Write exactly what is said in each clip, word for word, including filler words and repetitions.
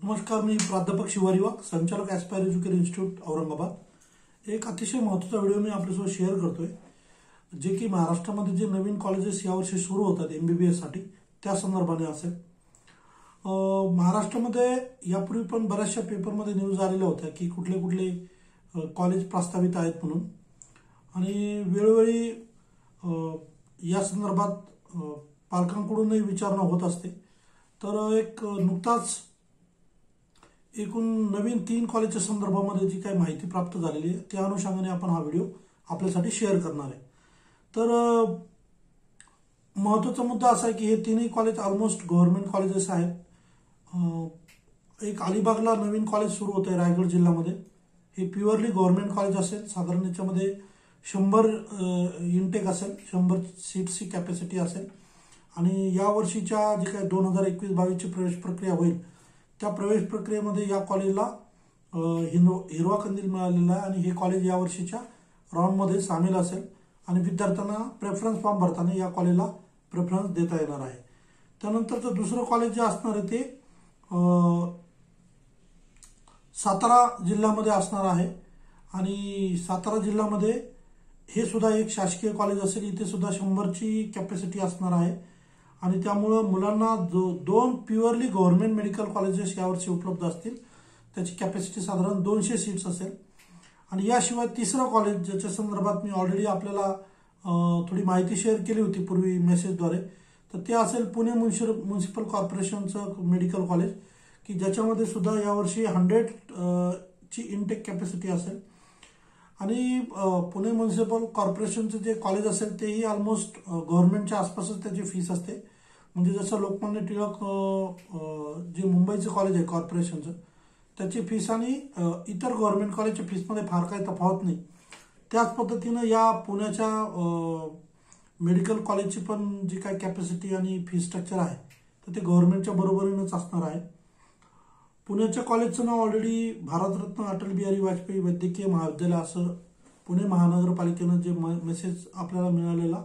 नमस्कार, मी प्राध्यापक शिवारी वाघ, संचालक ॲस्पायर एज्युकेशन इन्स्टिट्यूट औरंगाबाद। एक अतिशय महत्त्वाचा व्हिडिओ मी आपल्यासोबत शेअर करतोय, जे की महाराष्ट्रामध्ये जे नवीन कॉलेजेस यावर्षी सुरू होतात एमबीबीएस साठी त्या संदर्भाने असेल। महाराष्ट्रामध्ये यापूर्वी पण बऱ्याचशा पेपरमध्ये न्यूज आलेल्या होत्या की कुठले कुठले कॉलेज प्रस्तावित आहेत म्हणून, आणि वेळोवेळी या संदर्भात पालकांकडूनही विचारणा होत असते। तर एक नुकताच एकूण नवीन तीन कॉलेजच्या संदर्भामध्ये जी काही माहिती प्राप्त झालेली आहे त्या अनुषंगाने आपण हा व्हिडिओ आपल्यासाठी शेअर करणार आहे। तर महत्त्वाचा मुद्दा असा आहे की हे तिन्ही कॉलेज ऑलमोस्ट गव्हर्नमेंट कॉलेजेस आहेत। एक अलिबागला नवीन कॉलेज सुरू होत आहे रायगड जिल्ह्यामध्ये, हे प्युअरली गव्हर्नमेंट कॉलेज असेल। साधारण याच्यामध्ये शंभर इनटेक असेल, शंभर सीट्सची कॅपॅसिटी असेल, आणि या वर्षीच्या जे काही दोन हजार एकवीस बावीसची प्रवेश प्रक्रिया होईल त्या प्रवेश प्रक्रियेमध्ये या कॉलेजला हिरो हिरवा कंदील मिळालेला आहे, आणि हे कॉलेज या वर्षीच्या राऊंडमध्ये सामील असेल, आणि विद्यार्थ्यांना प्रेफरन्स फॉर्म भरताना या कॉलेजला प्रेफरन्स देता येणार आहे। त्यानंतरचं दुसरं कॉलेज जे असणार आहे ते सातारा जिल्ह्यामध्ये असणार आहे, आणि सातारा जिल्ह्यामध्ये हे सुद्धा एक शासकीय कॉलेज असेल। इथे सुद्धा शंभरची कॅपॅसिटी असणार आहे, आणि त्यामुळे मुलांना जो दोन प्युअरली गव्हर्नमेंट मेडिकल कॉलेजेस यावर्षी उपलब्ध असतील, त्याची कॅपॅसिटी साधारण दोनशे सीट्स असेल। आणि याशिवाय तिसरं कॉलेज ज्याच्या संदर्भात मी ऑलरेडी आपल्याला थोडी माहिती शेअर केली होती पूर्वी मेसेजद्वारे, तर ते असेल पुणे म्युनिसिपल कॉर्पोरेशनचं मेडिकल कॉलेज, की ज्याच्यामध्ये सुद्धा यावर्षी हंड्रेड ची इनटेक कॅपॅसिटी असेल। आणि पुणे म्युनिसिपल कॉर्पोरेशनचं जे कॉलेज असेल तेही ऑलमोस्ट गव्हर्नमेंटच्या आसपासच त्याची फीस असते। म्हणजे जसं लोकमान्य टिळक जे मुंबईचं कॉलेज आहे कॉर्पोरेशनचं, त्याची फीस आणि इतर गव्हर्नमेंट कॉलेजच्या फीसमध्ये फार काही तफावत नाही। त्याच पद्धतीनं या पुण्याच्या मेडिकल कॉलेजची पण जी काही कॅपॅसिटी आणि फी स्ट्रक्चर आहे तर ते गव्हर्नमेंटच्या बरोबरीनंच असणार आहे। पुण्याच्या कॉलेजचं नाव ऑलरेडी भारतरत्न अटल बिहारी वाजपेयी वैद्यकीय महाविद्यालय असं पुणे महानगरपालिकेनं जे मेसेज आपल्याला मिळालेला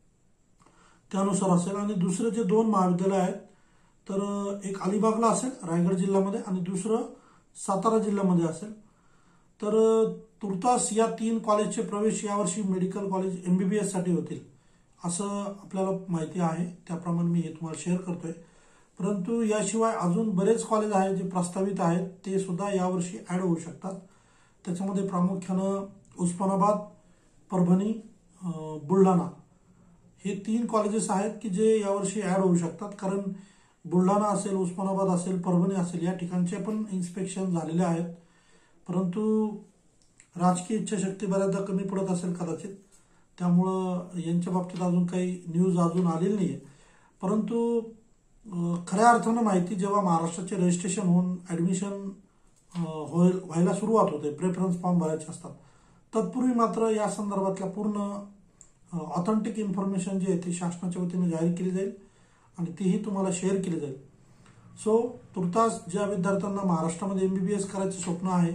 त्यानुसार असेल। आणि दुसरे जे दोन महाविद्यालय आहेत तर एक अलिबागला असेल रायगड जिल्ह्यामध्ये, आणि दुसरं सातारा जिल्ह्यामध्ये असेल। तर तुर्तास या तीन कॉलेजचे प्रवेश यावर्षी मेडिकल कॉलेज एमबीबीएस साठी होतील असं आपल्याला माहिती आहे, त्याप्रमाणे मी हे तुम्हाला शेअर करतोय। परंतु याशिवाय अजून बरेच कॉलेज आहेत जे प्रस्तावित आहेत, ते सुद्धा यावर्षी ऍड होऊ शकतात। त्याच्यामध्ये प्रामुख्यानं उस्मानाबाद, परभणी, बुलढाणा हे तीन कॉलेजेस आहेत की जे यावर्षी ऍड होऊ शकतात, कारण बुलढाणा असेल, उस्मानाबाद असेल, परभणी असेल या ठिकाणचे पण इन्स्पेक्शन झालेले आहेत। परंतु राजकीय इच्छाशक्ती बऱ्याचदा कमी पडत असेल कदाचित, त्यामुळं यांच्या बाबतीत अजून काही न्यूज अजून आलेली नाहीये। परंतु खऱ्या अर्थानं माहिती जेव्हा महाराष्ट्राचे रजिस्ट्रेशन होऊन ऍडमिशन होईल व्हायला सुरुवात होते, प्रेफरन्स फॉर्म भरायचे असतात, तत्पूर्वी मात्र या संदर्भातल्या पूर्ण ऑथेंटिक इन्फॉर्मेशन जी आहे ती शासनाच्या वतीने जाहीर केली जाईल, आणि तीही तुम्हाला शेअर केली जाईल। सो तुर्तास ज्या विद्यार्थ्यांना महाराष्ट्रामध्ये एमबीबीएस करायचं स्वप्न आहे,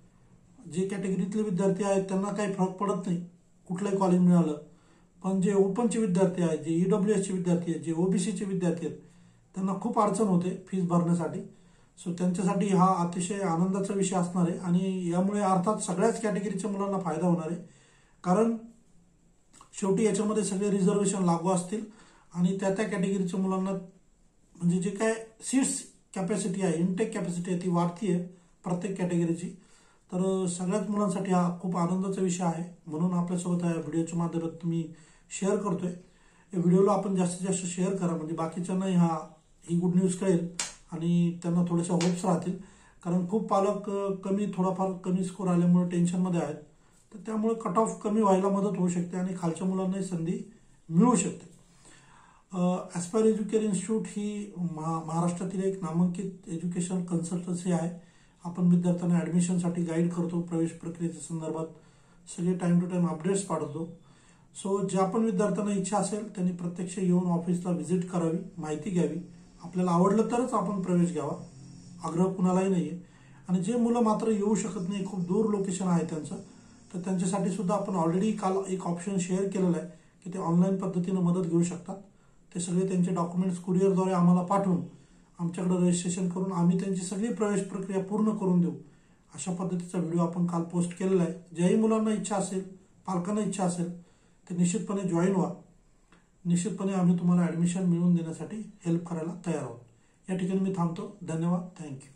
जे कॅटेगरीतले विद्यार्थी आहेत त्यांना काही फरक पडत नाही कुठलंही कॉलेज मिळालं, पण जे ओपनचे विद्यार्थी आहेत, जे ईडब्ल्यूएसचे विद्यार्थी आहेत, जे ओबीसीचे विद्यार्थी आहेत, त्यांना खूप अडचण होते फीस भरण्यासाठी। सो त्यांच्यासाठी हा अतिशय आनंदाचा विषय असणार आहे, आणि यामुळे अर्थात सगळ्याच कॅटेगरीच्या मुलांना फायदा होणार आहे, कारण शेवटी याच्यामध्ये सगळे रिझर्वेशन लागू असतील, आणि त्या त्या कॅटेगरीच्या मुलांना म्हणजे जे काय सीट्स कॅपॅसिटी आहे, इनटेक कॅपॅसिटी आहे ती वाढतीये प्रत्येक कॅटेगरीची। तर सगळ्याच मुलांसाठी हा खूप आनंदाचा विषय आहे, म्हणून आपल्यासोबत या व्हिडिओच्या माध्यमातून मी शेअर करतोय। या व्हिडिओला आपण जास्तीत जास्त शेअर करा, म्हणजे बाकीच्यांनाही हा ही गुड न्यूज कळेल आणि त्यांना थोड्याशा होप्स राहतील, कारण खूप पालक कमी थोडाफार कमी स्कोर आल्यामुळे टेन्शनमध्ये आहेत, तर त्यामुळे कट ऑफ कमी व्हायला मदत होऊ शकते आणि खालच्या मुलांनाही संधी मिळू शकते। ॲस्पायर एज्युकेशन इन्स्टिट्यूट ही महाराष्ट्रातील एक नामांकित एज्युकेशन कन्सल्टन्सी आहे। आपण विद्यार्थ्यांना ॲडमिशनसाठी गाईड करतो, प्रवेश प्रक्रियेच्या संदर्भात सगळे टाइम टू टाइम अपडेट्स पाठवतो। सो ज्या पण विद्यार्थ्यांना इच्छा असेल त्यांनी प्रत्यक्ष येऊन ऑफिसला व्हिजिट करावी, माहिती घ्यावी, आपल्याला आवडलं तरच आपण प्रवेश घ्यावा, आग्रह कुणालाही नाहीये। आणि जे मुलं मात्र येऊ शकत नाही, खूप दूर लोकेशन आहे त्यांचं, तर त्यांच्यासाठी सुद्धा आपण ऑलरेडी काल एक ऑप्शन शेअर केलेला आहे की ते ऑनलाईन पद्धतीने मदत घेऊ शकतात। ते सगळे त्यांचे डॉक्युमेंट्स कुरिअरद्वारे आम्हाला पाठवून आमच्याकडे रजिस्ट्रेशन करून आम्ही त्यांची सगळी प्रवेश प्रक्रिया पूर्ण करून देऊ, अशा पद्धतीचा व्हिडिओ आपण काल पोस्ट केलेला आहे. ज्याही मुलांना इच्छा असेल, पालकांना इच्छा असेल, ते निश्चितपणे जॉईन व्हा. निश्चितपणे आम्ही तुम्हाला ॲडमिशन मिळवून देण्यासाठी हेल्प करायला तयार आहोत. या ठिकाणी मी थांबतो. धन्यवाद. थँक्यू.